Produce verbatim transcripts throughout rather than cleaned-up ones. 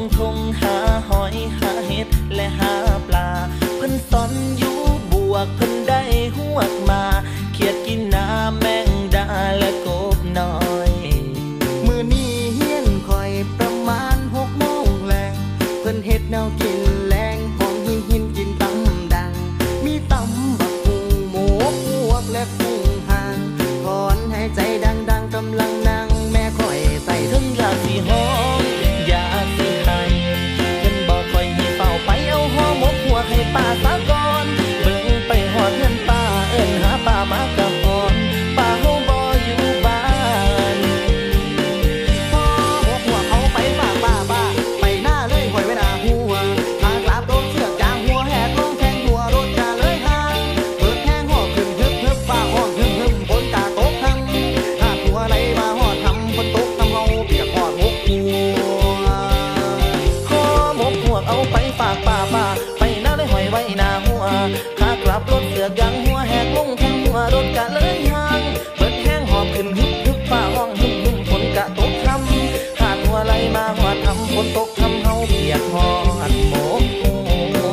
ทงหาหอยหาเห็ดและหาปลาเพิ่นสอนอยู่บวกเพิ่นได้หวกมาเขียดกินน้ำแมงดาและกบน้อยมือนี้เฮียนคอยประมาณหกโมงแลงเพิ่นเฮ็ดแนวกินแรงหอมหินหินกินตำดังมีตำบักหุ่งหมูพวกและกุ้งหางถอนหายใจดังๆกำลังนั่งแม่คอยใส่ถึงยาสีหอมยาสีไห้เพิ่นบอกคอยให้เฝ้าไปเอาหอมหมกหัวให้ป้าสะก่อนเบิ่งไปหอดเงินป้าเอิ้นหาป้ามากะหอนป้าเฮาบ่อยู่บ้านหอมหมกหัวเอาไปฝากป้าป้าไปหน้าเลยหอยไว้หน้าหัวทางกลับโดนเสือกจางหัวแหกลงแทงหัวรถกะเลยห่างเปิดแทงหอบขึ้นฮึบฮึบป้าห้องฮึบฮึบฝนกะตกทั้งหากหัวไหลมาหอดทำฝนตกทำเฮาเปียกหอดหมกหัวหอมหมกหัวเอาไปฝากป้าป้าไปหน้าเลยหอยไว้หน้าหัวขากลับรถเสือกยางหัวแหกลงแทงหัวรถกะเลยห่างเปิดแทงหอบขึ้นฮึบฮึบป้าห้องฮึบฮึบฝนกะตกทำหากหัวไหลมาหอดทำฝนตกทำเฮาเปียกหอดหมกหัว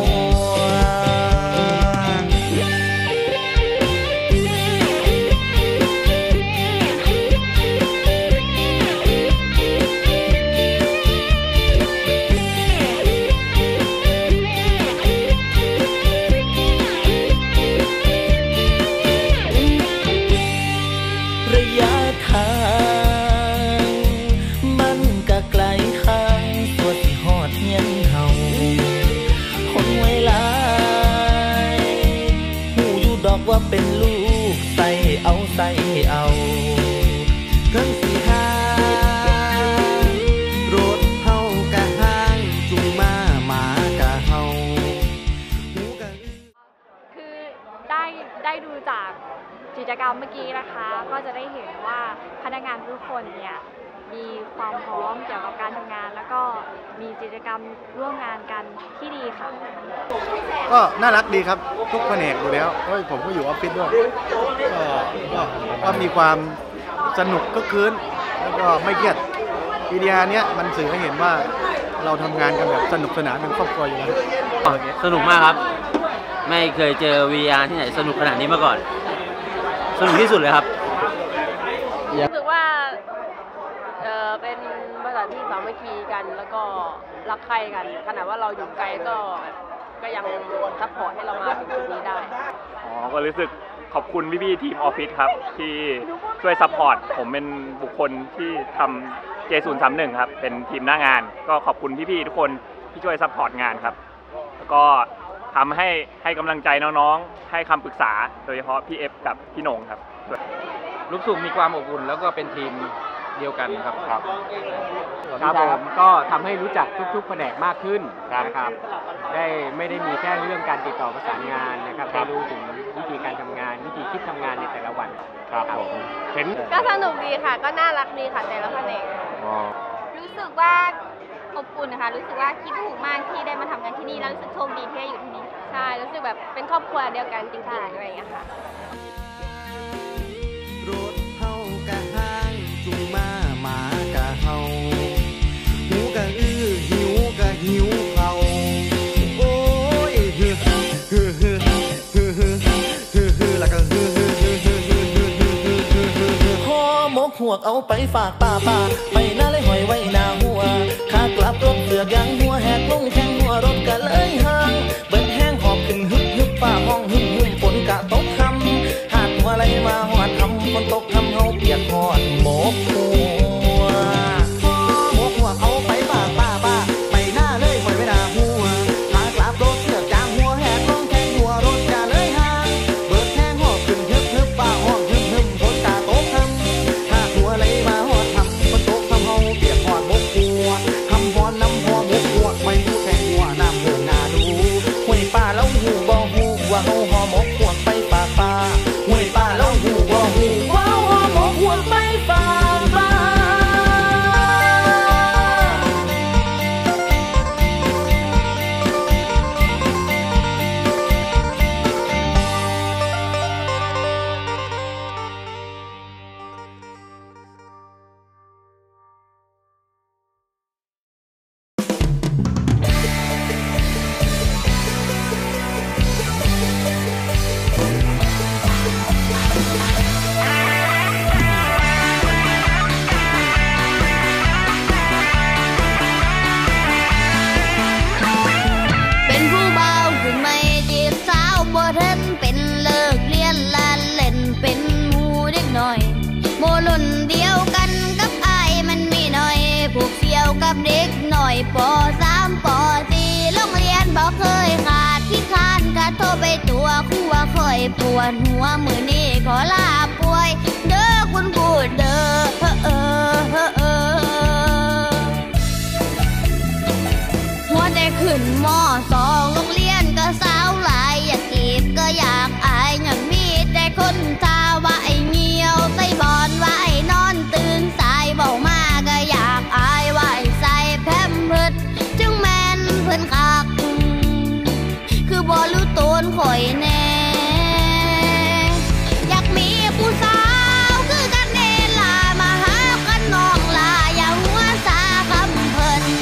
ระยะทางมันก็ไกลข้างตัวที่หอดเฮียนเฮาคนไว้หลายหูอยู่ดอกว่าเป็นลูกใส่เอาใส่เอาเครื่องสีหางรถเฮากะห้างจุงมาหมากะเฮาหูกะคือได้ได้ดูจากกิจกรรมเมื่อกี้นะคะก็จะได้เห็นว่าพนักงานทุกคนเนี่ยมีความพร้อมเกี่ยวกับการทำงานแล้วก็มีกิจกรรมร่วมงานกันที่ดีค่ะก็น่ารักดีครับทุกแผนกอยู่แล้วเพราะผมก็อยู่ออฟฟิศด้วยก็ก็มีความสนุกก็คืนแล้วก็ไม่เครียดวิดีโอเนี้ยมันสื่อให้เห็นว่าเราทำงานกันแบบสนุกสนานเป็นครอบครัวอยู่แล้วสนุกมากครับไม่เคยเจอ วี อาร์ ที่ไหนสนุกขนาดนี้มาก่อนสนุกที่สุดเลยครับรู้สึกว่าเออเป็นบริษัทที่สามัคคีกันแล้วก็รักใคร่กันขนาดว่าเราอยู่ไกลก็ก็ยังซัพพอร์ตให้เรามาถึงจุดนี้ได้อ๋อก็รู้สึกขอบคุณพี่ๆทีมออฟฟิศครับที่ช่วยซัพพอร์ตผมเป็นบุคคลที่ทำ เจ ศูนย์ สาม หนึ่ง ครับเป็นทีมหน้างานก็ขอบคุณพี่ๆทุกคนที่ช่วยซัพพอร์ตงานครับแล้วก็ทำให้ให้กำลังใจน้องๆให้คำปรึกษาโดยเฉพาะพี่เอฟกับพี่โหน่งครับรู้สึกมีความอบอุ่นแล้วก็เป็นทีมเดียวกันครับครับครับผมก็ทำให้รู้จักทุกๆแผนกมากขึ้นนะครับได้ไม่ได้มีแค่เรื่องการติดต่อประสานงานนะครับได้รู้ถึงวิธีการทำงานวิธีคิดทำงานในแต่ละวันครับผมเห็นก็สนุกดีค่ะก็น่ารักดีค่ะแต่ละแผนกรู้สึกว่าอบอุ่นนะคะรู้สึกว่าคิดถูกมากที่ได้มาทำงานที่นี่แล้วรู้สึกโชคดีที่ได้อยู่ที่นี่ใช่รู้สึกแบบเป็นครอบครัวเดียวกันจริงๆอะไรอย่างเงี้ยค่ะรถเฮากะห้างจุงมาหมากะเฮาหูกะอื้อหิวกะหิวเขาโอ้ยฮือฮือฮือฮือฮือฮือฮือแล้วก็ฮือฮือฮือฮือฮือฮือฮือฮือฮือฮือหอหมกหวกเอาไปฝากป้าป้าไปหน้าเลยหอยไว้หน้าหัวขากลับรถเสือกยางหัวแหกลงแทงหัวรถกะเลยห่างเบิ้ลแห้งหอบขึ้นฮึบฮึบป้าห้องฮึบฮึบฝนกะตกคำหากหัวไหลมาหอดทำฝนตกทำเฮาเปียกหอดหมกหัวหมกหัวเอาไปฝากป้าป้าไปหน้าเลยหอยไว้หน้าหัวขากลับรถเสือกยางหัวแหกลงแทงหัวรถกะเลยห่างเบิดแทงหอบขึ้นฮึบฮึบป้าห้องฮึบฮึบฝนกะตกคำหากหัวไหลมาหอดทำฝนตกทำเฮาเปียกหอดหมกหัวทำหอดน้ำหอมกหัวไม่รู้แทงหัวน้ำเมืองนาดูปวดหัวมือนี้ขอลาป่วยเด้อคุณพูดเด้อเออเออเออหัวได้ขึ้นมอสองโรงเรียนก็สาวหลายอยากกีบก็อยากอายอย่างมีแต่คนทาว่าไอ้เงียวใส่บอนว่าไอ้นอนตื่นสายเบามาก็อยากอายว่าไอ้ใส่แพมเพิดจึงแม่นเพิ่นคักคือบ่รู้ตนข่อยแน่อยากมีผู้สาวคือกันเนลามาหากันน้องลาอย่าหัวซาคำเพิ่น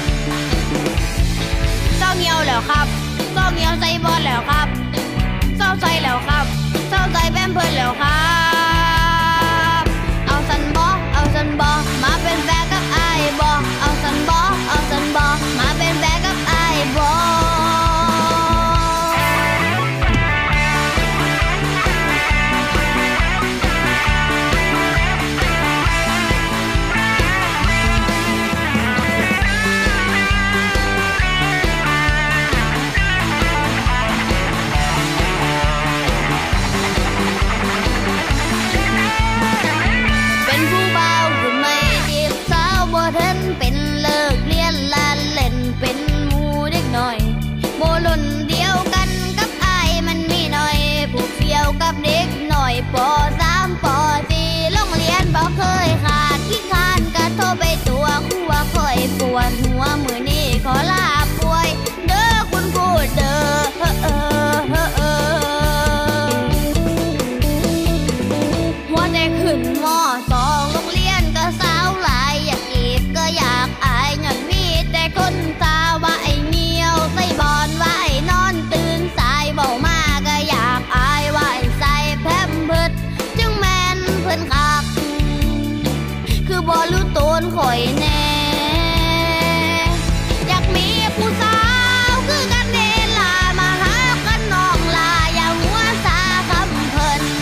เศร้าเหี่ยวแล้วครับเศร้าเหี่ยวใส่บอลแล้วครับเศร้าใส่แล้วครับเศร้าใส่แป้มเพิ่นแล้วครับเอาสันบอเอาสันบอมาเป็นแฟนกับไอ้บอเอาสันบอเอาสันบอมาเป็นแฟนกับไอ้บอเป็นเลิกเรียนลานเล่นเป็นหมูเด็กหน่อยโบลุ่นเดียวกันกับไอ้มันมีหน่อยผูกเฟี้ยวกับเด็กหน่อยปอสามปอสี่โรงเรียนบ่เคยขาดขี้คานกะโทรไปตัวคู่ว่าคอยปวดหัวมือนี้ขอลาป่วยเด้อคุณพูดเด้อเออเออเออหัวได้ขึ้นมอสองโรงเรียนก็สาวหลายอยากกีบก็อยากอายอย่างมีแต่คนตาว่าไอ้เงียวใส่บอนว่าไอ้นอนตื่นสายเบามาก็อยากอายว่าไอ้ใส่แพมเพิดจึงแม่นเพิ่นคักคือบ่รู้ตนข่อยแน่อยากมีผู้สาวคือกันเนลามาหากันน้องลาอย่าหัวซาคำเพิ่น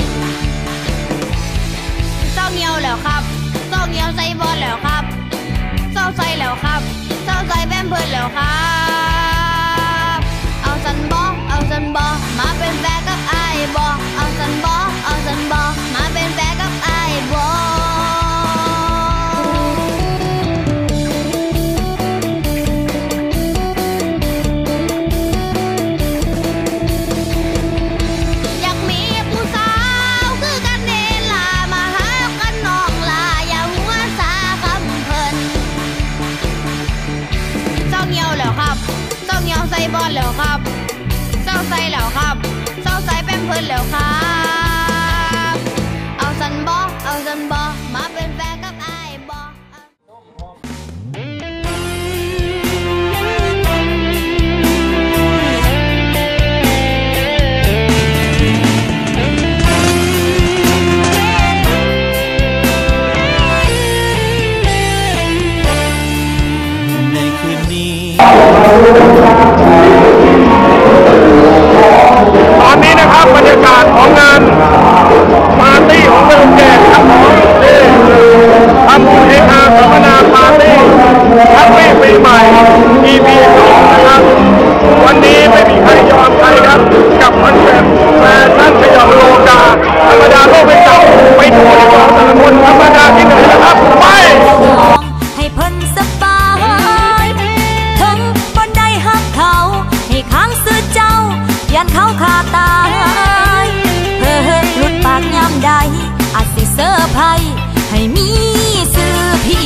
เศร้าเหี่ยวแล้วครับเศร้าเหี่ยวใส่บอลแล้วครับเศร้าใส่แล้วครับเศร้าใส่แป้มเพิ่นแล้วครับเอาสันบอเอาสันบอมาเป็นแฟนกับไอ้บอเอาสันบอเอาสันบอมาเป็นแฟนกับไอ้บออยากมีผู้สาวคือกันเนลามาหากันน้องลาอย่าหัวซาคำเพิ่นเศร้าเหี่ยวแล้วครับเศร้าเหี่ยวใส่บอลแล้วครับเศร้าใส่แล้วครับเศร้าใส่แป้มเพิ่นแล้วครับเอาสันบอเอาสันบอมาเป็นแฟนกับไอ้บอในคืนนี้ตอนนี้นะครับบรรยากาศของงานปาร์ตี้ของเมืองแก่ครับผมนี่ทำบุญเฮฮาสัมมนาปาร์ตี้แฮปปี้ปีใหม่ อี พี สองนะครับวันนี้ไม่มีใครยอมใครครับกับคอนเซ็ปต์แฟชั่นสยองโลกาธรรมดาโลกไม่จำไปดูในกองแต่ละคนธรรมดาที่ไหนนะครับไปให้เพิ่นสบายถึงบนได้หักเขาให้ค้างซื้อเจ้ายันเขาขาตายเฮ้อหลุดปากยามใดอาจสิเซอร์ไพรส์ให้มีซื้อพี่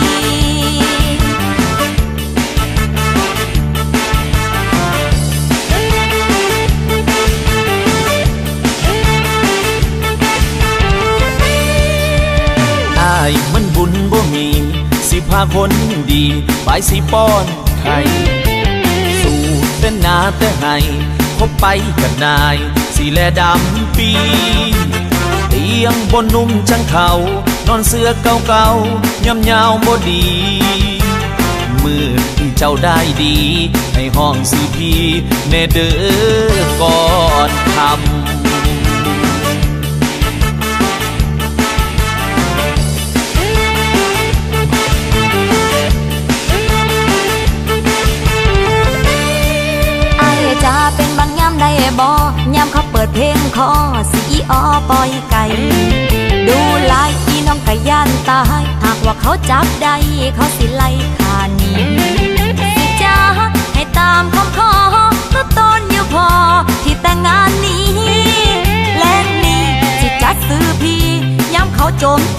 อ้ายมันบุญบ่มีสิพาคนดีไปสิป้อนไข่สู่เป็นนาแต่ให้คบไปกับนายสีแลดำปีเตียงบนนุ่มจังเขานอนเสื้อเก่าๆย่ำยาวบ่ดีมือเจ้าได้ดีให้ห้องซื้อพี่แน่เด้อก่อนคำจะเป็นบางยามได้บ่ยยามเขาเปิดเพลงคอสีออปอยไก่ดูลายอีน้องไก่ย่านตายหากว่าเขาจับได้เขาสิไล่ขาหนีสิจ้าให้ตามคำขอก็ตนอยู่พอที่แต่งงานนี้และนี่สิจัดซื้อพี่ย้ำเขาโจม